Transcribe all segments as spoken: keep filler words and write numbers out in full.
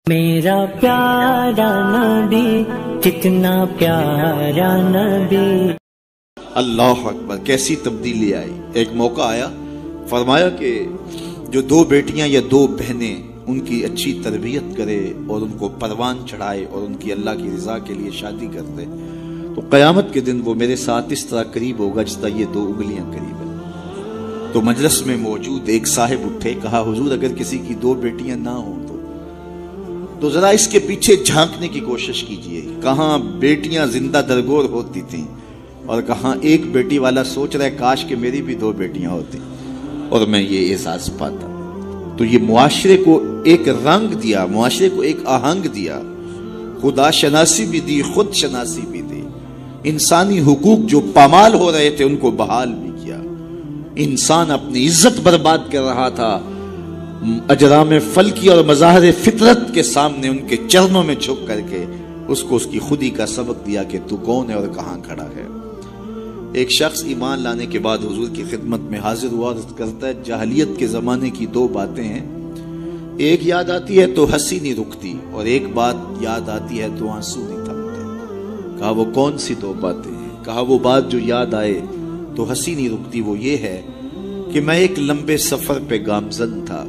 میرا پیارا نبی کتنا پیارا نبی۔ اللہ اکبر، کیسی تبدیلی آئی۔ ایک موقع آیا، فرمایا کہ جو دو بیٹیاں یا دو بہنیں ان کی اچھی تربیت کرے اور ان کو پروان چڑھائے اور ان کی اللہ کی رضا کے لیے شادی کر دے تو قیامت کے دن وہ میرے ساتھ اس طرح قریب ہوگا جس طرح یہ دو انگلیاں قریب ہیں۔ تو مجلس میں موجود ایک صاحب اٹھے، کہا حضور اگر کسی کی دو بیٹیاں نہ ہوں تو تو ذرا اس کے پیچھے جھانکنے کی کوشش کیجئے، کہاں بیٹیاں زندہ درگور ہوتی تھیں اور کہاں ایک بیٹی والا سوچ رہا ہے کاش کہ میری بھی دو بیٹیاں ہوتی اور میں یہ احساس پاتا۔ تو یہ معاشرے کو ایک رنگ دیا، معاشرے کو ایک آہنگ دیا، خدا شناسی بھی دی، خود شناسی بھی دی، انسانی حقوق جو پامال ہو رہے تھے ان کو بحال بھی کیا۔ انسان اپنی عزت برباد کر رہا تھا، اجرام فلکی اور مظاہر فطرت کے سامنے ان کے چرنوں میں جھک کر کے اس کو اس کی خودی کا سبق دیا کہ تو کون ہے اور کہاں کھڑا ہے۔ ایک شخص ایمان لانے کے بعد حضور کی خدمت میں حاضر ہوا اور کرتا ہے جاہلیت کے زمانے کی دو باتیں ہیں، ایک یاد آتی ہے تو ہنسی نہیں رکتی اور ایک بات یاد آتی ہے تو آنسو نہیں تھمتے۔ کہا وہ کون سی دو باتیں ہیں؟ کہا وہ بات جو یاد آئے تو ہنسی نہیں رکتی وہ یہ ہے کہ میں ایک لمبے سفر پہ گامزن تھا،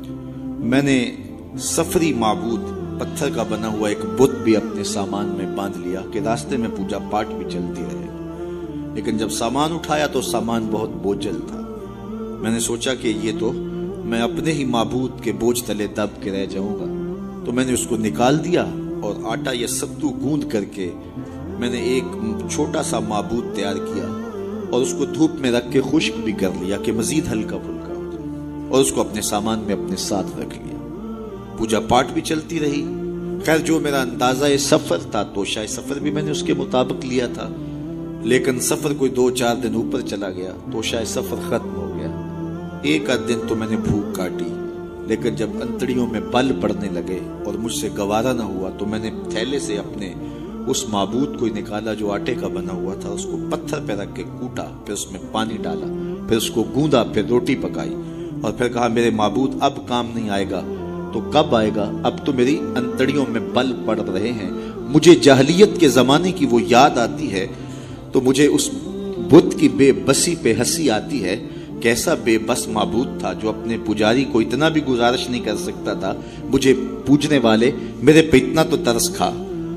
میں نے سفری معبود پتھر کا بنا ہوا ایک بت بھی اپنے سامان میں باندھ لیا کہ راستے میں پوجا پاٹ بھی چلتی رہے، لیکن جب سامان اٹھایا تو سامان بہت بوجھل تھا۔ میں نے سوچا کہ یہ تو میں اپنے ہی معبود کے بوجھ تلے دب کے رہ جاؤں گا، تو میں نے اس کو نکال دیا اور آٹا یا ستو گوندھ کر کے میں نے ایک چھوٹا سا معبود تیار کیا اور اس کو دھوپ میں رکھ کے خشک بھی کر لیا کہ مزید ہلکا پھلکا ہو جائے اور اس کو اپنے سامان میں اپنے ساتھ رکھ لیا۔ پوجا پاٹ بھی چلتی رہی۔ خیر جو میرا اندازہ سفر تھا تو شاید سفر بھی میں نے اس کے مطابق لیا تھا، لیکن سفر کوئی دو چار دن اوپر چلا گیا تو شاید سفر ختم ہو گیا۔ ایک آدھ دن تو میں نے بھوک کاٹی، لیکن جب انتڑیوں میں بل پڑنے لگے اور مجھ سے گوارا نہ ہوا تو میں نے تھیلے سے اپنے اس معبود کو نکالا جو آٹے کا بنا ہوا تھا، اس کو پتھر پہ رکھ کے کوٹا، پھر اس میں پانی ڈالا، پھر اس کو گوندا، پھر روٹی پکائی اور پھر کہا میرے معبود اب کام نہیں آئے گا تو کب آئے گا؟ اب تو میری انتڑیوں میں بل پڑ رہے ہیں، مجھے جاہلیت کے زمانے کی وہ یاد آتی ہے تو مجھے اس بت کی بے بسی پہ ہنسی آتی ہے۔ کیسا بے بس معبود تھا جو اپنے پجاری کو اتنا بھی گزارش نہیں کر سکتا تھا، مجھے پوجنے والے میرے پہ اتنا تو ترس کھا،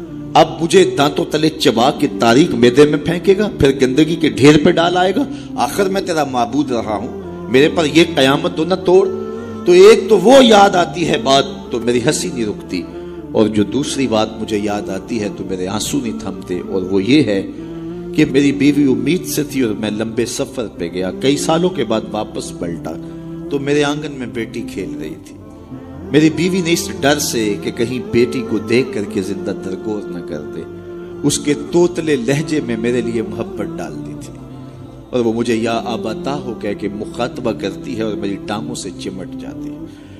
اب مجھے دانتوں تلے چبا کے تاریک میدے میں پھینکے گا، پھر گندگی کے ڈھیر پہ ڈال آئے گا، آخر میں تیرا معبود رہا ہوں، میرے پر یہ قیامت تو نہ توڑ۔ تو ایک تو وہ یاد آتی ہے بات تو میری ہنسی نہیں رکتی، اور جو دوسری بات مجھے یاد آتی ہے تو میرے آنسو نہیں تھمتے، اور وہ یہ ہے کہ میری بیوی امید سے تھی اور میں لمبے سفر پہ گیا، کئی سالوں کے بعد واپس پلٹا تو میرے آنگن میں بیٹی کھیل رہی تھی۔ میری بیوی نے اس ڈر سے کہ کہیں بیٹی کو دیکھ کر کے زندہ درگور نہ کر دے اس کے توتلے لہجے میں میرے لیے محبت ڈال دی تھی، اور وہ مجھے یا آباتا ہو کہہ کے مخاطبہ کرتی ہے اور میری ٹانگوں سے چمٹ جاتی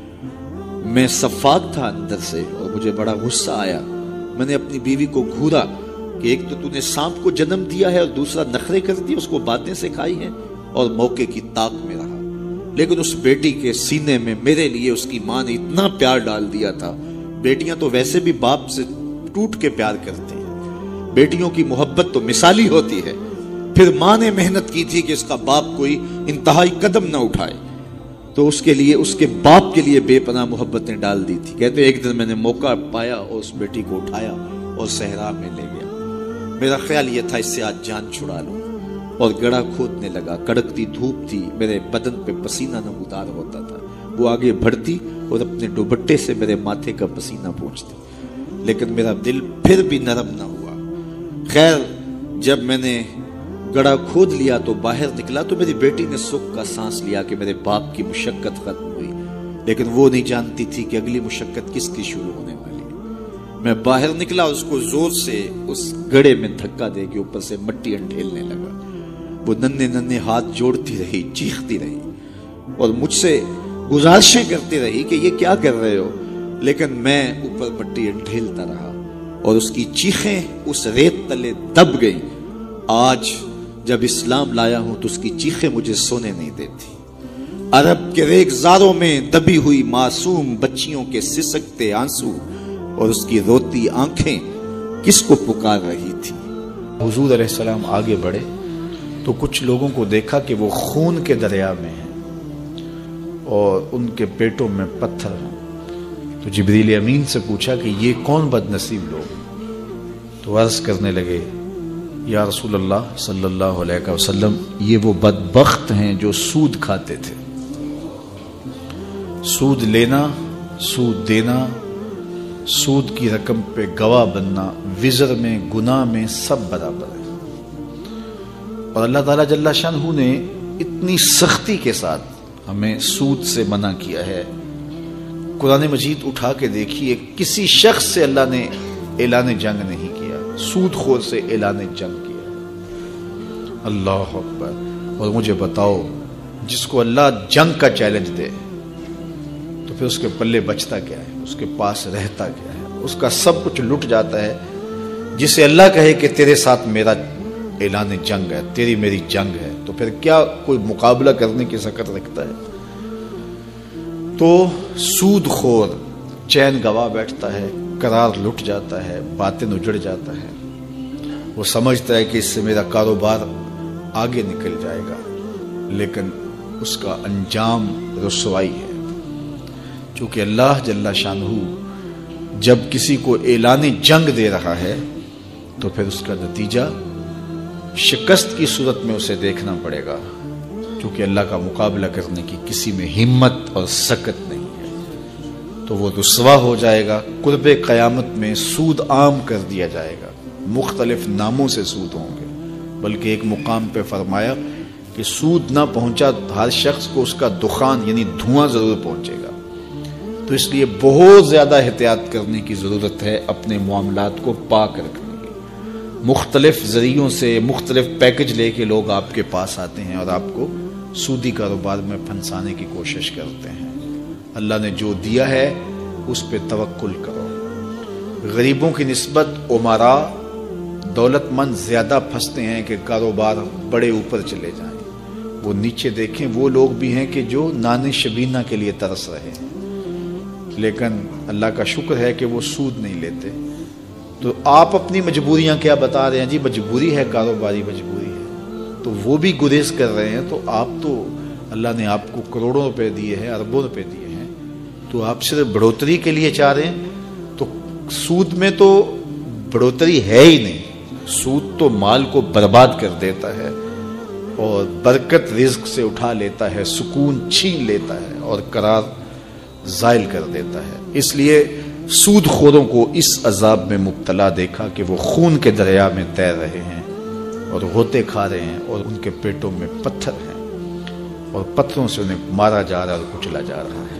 ہے۔ میں صفاق تھا اندر سے اور مجھے بڑا غصہ آیا۔ میں نے اپنی بیوی کو گھورا کہ ایک تو تو نے سانپ کو جنم دیا ہے اور دوسرا نخرے کر دی، اس کو باتیں سکھائی ہیں اور موقع کی طاق میں رہا، لیکن اس بیٹی کے سینے میں میرے لیے اس کی ماں نے اتنا پیار ڈال دیا تھا۔ بیٹیاں تو ویسے بھی باپ سے ٹوٹ کے پیار کرتی ہیں، بیٹیوں کی محبت تو مثالی ہوتی ہے۔ پھر ماں نے محنت کی تھی کہ اس کا باپ کوئی انتہائی قدم نہ اٹھائے تو اس کے لیے اس کے باپ کے لیے بے پناہ محبتیں ڈال دی تھی۔ کہتے ایک دن میں نے موقع پایا اور اس بیٹی کو اٹھایا اور صحرا میں لے گیا۔ میرا خیال یہ تھا اس سے آج جان چھڑا لوں، اور گڑھا کھودنے لگا۔ کڑکتی دھوپ تھی، میرے بدن پہ پسینہ نمودار ہوتا تھا، وہ آگے بڑھتی اور اپنے دوپٹے سے میرے ماتھے کا پسینہ پوچھتی، لیکن میرا دل پھر بھی نرم نہ ہوا۔ خیر جب میں نے گڑھا کھود لیا تو باہر نکلا تو میری بیٹی نے سکھ کا سانس لیا کہ میرے باپ کی مشقت ختم ہوئی، لیکن وہ نہیں جانتی تھی کہ اگلی مشقت کس کی شروع ہونے والی۔ میں باہر نکلا، اس کو زور سے اس گڑھے میں دھکا دے کے اوپر سے مٹی انڈھیلنے لگا۔ وہ ننھے ننھے ہاتھ جوڑتی رہی، چیختی رہی اور مجھ سے گزارشیں کرتی رہی کہ یہ کیا کر رہے ہو، لیکن میں اوپر مٹی انڈھیلتا رہا اور اس کی چیخیں اس ریت تلے دب گئیں۔ آج جب اسلام لایا ہوں تو اس کی چیخیں مجھے سونے نہیں دیتی۔ عرب کے ریگزاروں میں دبی ہوئی معصوم بچیوں کے سسکتے آنسو اور اس کی روتی آنکھیں کس کو پکار رہی تھی۔ حضور علیہ السلام آگے بڑھے تو کچھ لوگوں کو دیکھا کہ وہ خون کے دریا میں ہیں اور ان کے پیٹوں میں پتھر ہیں۔ تو جبریل امین سے پوچھا کہ یہ کون بد نصیب لوگ؟ تو عرض کرنے لگے یا رسول اللہ صلی اللہ علیہ وسلم، یہ وہ بدبخت ہیں جو سود کھاتے تھے۔ سود لینا، سود دینا، سود کی رقم پہ گواہ بننا، وزر میں، گناہ میں سب برابر ہے۔ اور اللہ تعالیٰ جل شانہ نے اتنی سختی کے ساتھ ہمیں سود سے منع کیا ہے۔ قرآن مجید اٹھا کے دیکھیے، کسی شخص سے اللہ نے اعلان جنگ نہیں کیا، سود خور سے اعلان جنگ کیا۔ اللہ اکبر۔ اور مجھے بتاؤ، جس کو اللہ جنگ کا چیلنج دے تو پھر اس کے پلے بچتا کیا ہے؟ اس کے پاس رہتا کیا ہے؟ اس کا سب کچھ لٹ جاتا ہے۔ جسے اللہ کہے کہ تیرے ساتھ میرا اعلان جنگ ہے، تیری میری جنگ ہے، تو پھر کیا کوئی مقابلہ کرنے کی سکت رکھتا ہے؟ تو سود خور چین گوا بیٹھتا ہے، قرار لٹ جاتا ہے، باطن اجڑ جاتا ہے۔ وہ سمجھتا ہے کہ اس سے میرا کاروبار آگے نکل جائے گا، لیکن اس کا انجام رسوائی ہے۔ چونکہ اللہ جل شانہ جب کسی کو اعلان جنگ دے رہا ہے تو پھر اس کا نتیجہ شکست کی صورت میں اسے دیکھنا پڑے گا، کیونکہ اللہ کا مقابلہ کرنے کی کسی میں ہمت اور سکت نہیں ہے۔ تو وہ رسوا ہو جائے گا۔ قرب قیامت میں سود عام کر دیا جائے گا، مختلف ناموں سے سود ہوں گے، بلکہ ایک مقام پہ فرمایا کہ سود نہ پہنچا ہر شخص کو اس کا دخان یعنی دھواں ضرور پہنچے گا۔ تو اس لیے بہت زیادہ احتیاط کرنے کی ضرورت ہے اپنے معاملات کو پاک رکھنے کی۔ مختلف ذریعوں سے مختلف پیکج لے کے لوگ آپ کے پاس آتے ہیں اور آپ کو سودی کاروبار میں پھنسانے کی کوشش کرتے ہیں۔ اللہ نے جو دیا ہے اس پہ توکل کرو۔ غریبوں کی نسبت امراء دولت مند زیادہ پھنستے ہیں کہ کاروبار بڑے اوپر چلے جائیں۔ وہ نیچے دیکھیں، وہ لوگ بھی ہیں کہ جو نان شبینہ کے لیے ترس رہے ہیں، لیکن اللہ کا شکر ہے کہ وہ سود نہیں لیتے۔ تو آپ اپنی مجبوریاں کیا بتا رہے ہیں؟ جی مجبوری ہے، کاروباری مجبوری ہے، تو وہ بھی گریز کر رہے ہیں۔ تو آپ تو اللہ نے آپ کو کروڑوں روپے دیے ہیں، اربوں روپے دیے ہیں، تو آپ صرف بڑھوتری کے لیے چاہ رہے ہیں؟ تو سود میں تو بڑھوتری ہے ہی نہیں۔ سود تو مال کو برباد کر دیتا ہے اور برکت رزق سے اٹھا لیتا ہے، سکون چھین لیتا ہے اور قرار زائل کر دیتا ہے۔ اس لیے سود خوروں کو اس عذاب میں مبتلا دیکھا کہ وہ خون کے دریا میں تیر رہے ہیں اور غوطے کھا رہے ہیں اور ان کے پیٹوں میں پتھر ہیں اور پتھروں سے انہیں مارا جا رہا ہے اور کچلا جا رہا ہے۔